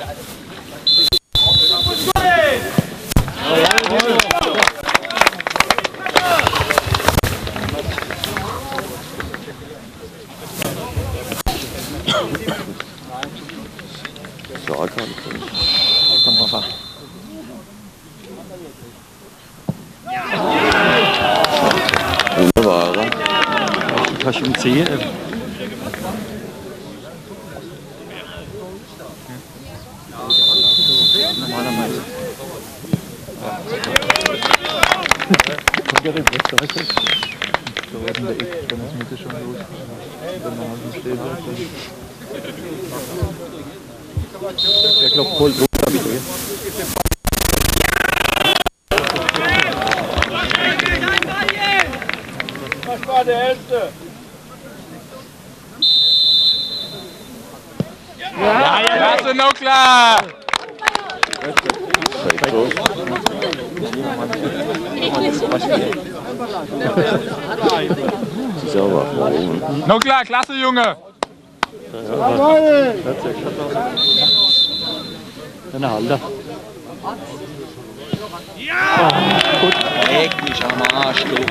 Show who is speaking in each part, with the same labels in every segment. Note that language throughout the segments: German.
Speaker 1: Wunderbar, oder?
Speaker 2: Kannst du ihn sehen? Normalerweise. Da werden der Eck, dann ist Mitte schon los. Dann machen wir stehen. Der klopft voll drauf, hab ich gesehen.
Speaker 3: Das war der Hälfte.
Speaker 4: Ja, das ist noch klar!
Speaker 1: Sauber, warum?
Speaker 4: Noch klar, klasse Junge!
Speaker 2: Eine Halter.
Speaker 4: Ja!
Speaker 2: Gut.
Speaker 4: Leck mich am Arsch, du!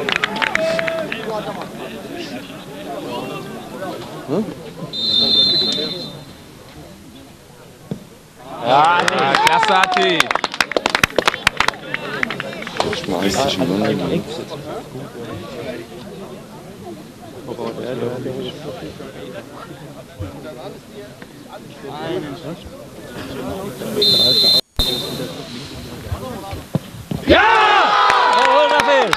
Speaker 4: Ja, klasse Atti!
Speaker 1: Schmeißt dich schon runter.
Speaker 4: Ja!
Speaker 2: Oh, Raphael!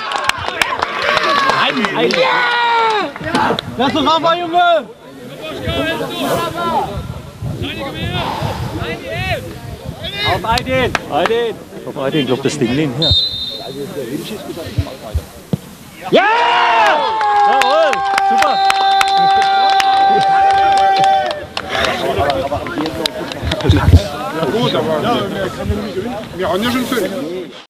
Speaker 2: Ein! Ja! Lass doch Rafa, Junge! Auf Aydin! Aydin! Auf Aydin, glaub das Ding nehmen her. Ja! Jawohl! Super!
Speaker 3: Ja gut, aber wir haben ja schon 5.